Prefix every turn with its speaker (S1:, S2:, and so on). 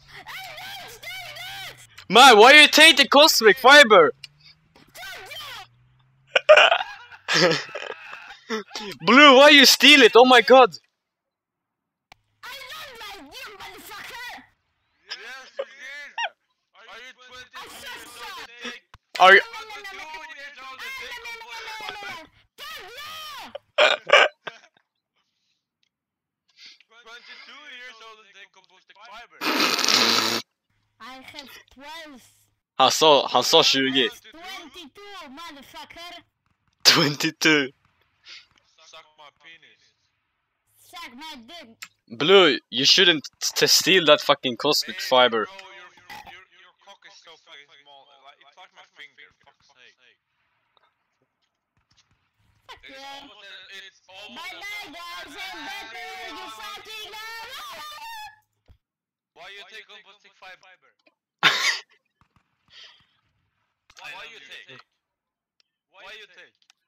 S1: Man, why you take the cosmic fiber? Blue, why you steal it? Oh my god.
S2: I love my game, motherfucker!
S3: Yes, you did. Are you 22 years old and take?
S1: Are you...
S3: 22 years old and take composite fiber? 22 years old and take composite fiber.
S2: I have 12.
S1: Han sa 20.
S2: 22, motherfucker!
S1: 22.
S3: Suck my penis.
S2: Suck my dick!
S1: Blue, you shouldn't steal that fucking cosmic fiber.
S3: Bro, your cock is so fucking small. Like, it's like my finger. Fuck's sake.
S2: Fuck
S3: It's
S2: yeah!
S3: almost it's almost
S2: Bye bye guys and better you fucking love!
S3: Why you take composite fiber? Why you take? Why you take?